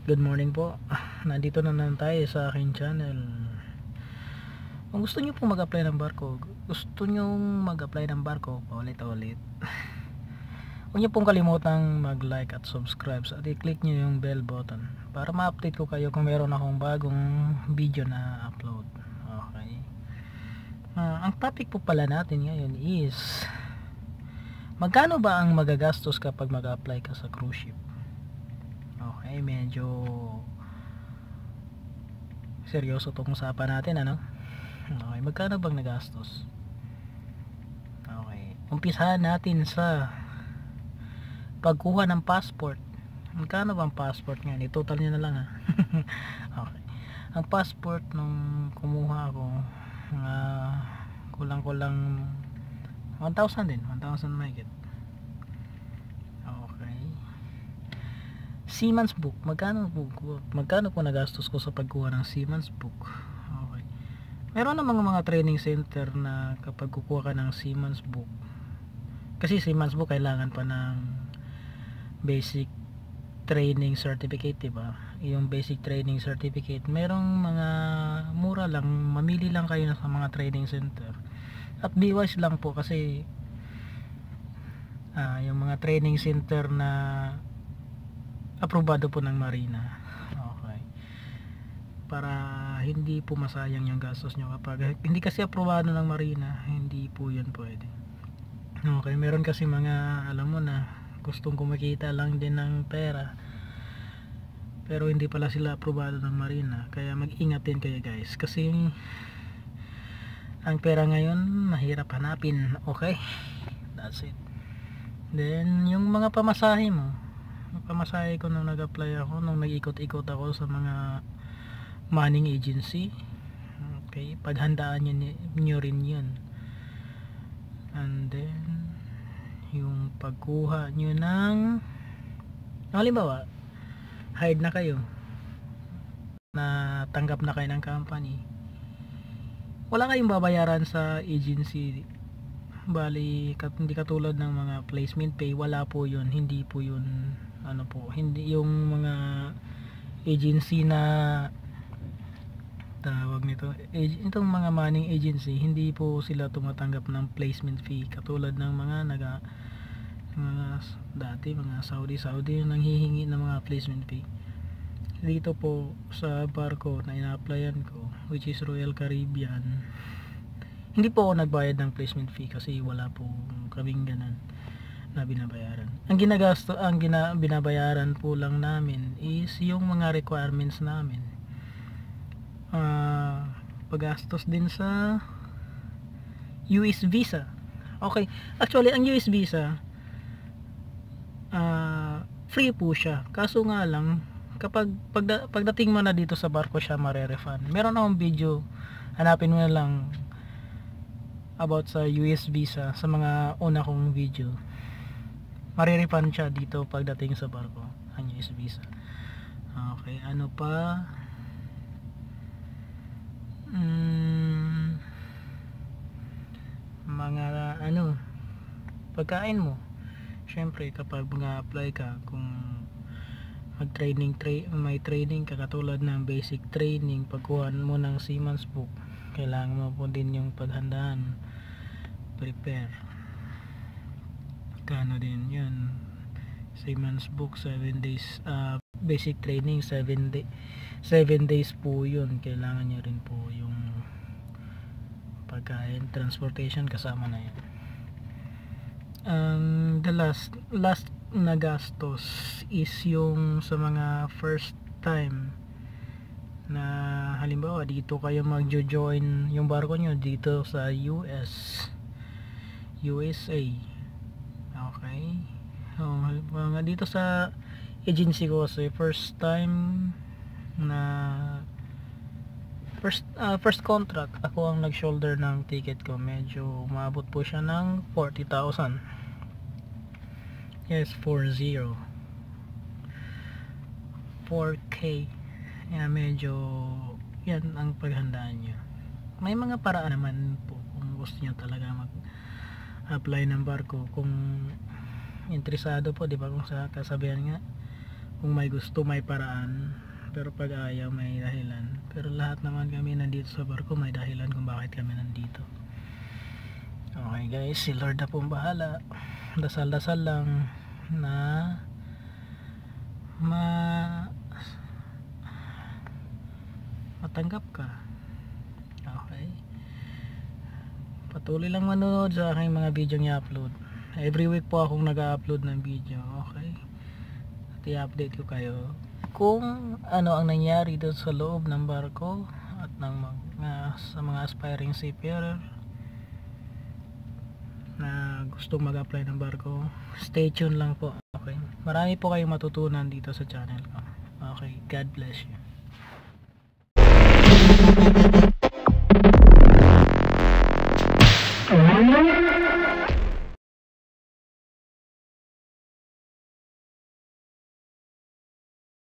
good morning po. Nandito na naman tayo sa aking channel. Kung gusto nyo pong mag-apply ng barko, paulit-ulit, huwag nyo pong kalimutang mag-like at subscribe at i-click nyo yung bell button para ma-update ko kayo kung meron akong bagong video na upload. Okay. Ang topic po pala natin ngayon is magkano ba ang magagastos kapag mag-apply ka sa cruise ship? Okay, medyo seryoso itong usapan natin, ano? Okay, magkano bang nagastos? Okay, umpisahan natin sa pagkuha ng passport. Magkano bang passport ngayon? I-total nyo na lang, ha? Okay, ang passport nung kumuha ako, kulang-kulang 1,000 din, 1,000 mahigit. Seaman's book, magkano po nagastos ko sa pagkuha ng Seaman's book? Okay. Meron namang mga training center na kapag kukuha ka ng Seaman's book, kasi Seaman's book kailangan pa ng basic training certificate, diba? Yung basic training certificate, merong mga mura lang, mamili lang kayo sa mga training center. At be wise lang po kasi yung mga training center na aprobado po ng Marina. Okay. Para hindi po masayang yung gastos nyo kapag hindi kasi aprobado ng Marina, hindi po yun pwede. Okay, meron kasi mga alam mo na gustong kumikita lang din ng pera pero hindi pala sila aprobado ng Marina, kaya mag-ingat din kayo guys kasi ang pera ngayon mahirap hanapin. Okay, that's it. Then yung mga pamasahe mo, pamasahe ko nung nag-apply ako, nung nag-ikot-ikot ako sa mga manning agency. Okay, paghandaan nyo rin yun. And then yung pagkuha nyo ng halimbawa hired na kayo, na tanggap na kayo ng company, wala kayong babayaran sa agency. Bali, hindi katulad ng mga placement pay, wala po yun, hindi po yun hindi yung mga agency na tawag nito, itong mga manning agency, hindi po sila tumatanggap ng placement fee katulad ng mga dati mga Saudi yung nanghihingi ng mga placement fee. Dito po sa barko na ina-applyan ko, which is Royal Caribbean, hindi po ako nagbayad ng placement fee kasi wala po kaming ganun na binabayaran. Ang binabayaran po lang namin is yung mga requirements namin. Paggastos din sa US visa. Okay, actually ang US visa free po siya. Kaso nga lang kapag pagdating mo na dito sa barko siya mare-refund. Meron akong video, hanapin mo na lang about sa US visa sa mga una kong video. Mare-refund siya dito pagdating sa barko ang US visa. Okay, ano pa? Mga pagkain mo. Syempre kapag mag-apply ka, kung may training ka katulad ng basic training, pagkuha mo ng Seaman's book, kailangan mo po din yung paghandaan, prepare. Kano din yun, Seaman's book 7 days, basic training 7 days po yun. Kailangan nyo rin po yung pagkain, transportation kasama na yun. The last na gastos is yung sa mga first time na halimbawa dito kayo magjo-join yung barko nyo dito sa USA. Okay, mga dito sa agency ko kasi first contract ako ang nag-shoulder ng ticket ko, medyo umabot po siya ng 40,000. Yes, 4K. Medyo yan ang paghandaan nyo. May mga paraan naman po kung gusto nyo talaga mag-apply ng barko, kung interesado po, di ba, kung sa kasabihan nga Kung may gusto may paraan, pero pag ayaw may dahilan. Pero lahat naman kami nandito sa barko may dahilan kung bakit kami nandito. Okay guys, si Lord na pong bahala. Dasal-dasal lang na matanggap ka. Okay, patuloy lang manonood sa aking mga video niya upload. Every week po akong nag-upload ng video. Okay, at i-update ko kayo kung ano ang nangyari doon sa loob ng barko at ng sa mga aspiring seafarer na gustong mag-apply ng barko. Stay tuned lang po. Okay, marami po kayong matutunan dito sa channel ko. Okay, God bless you.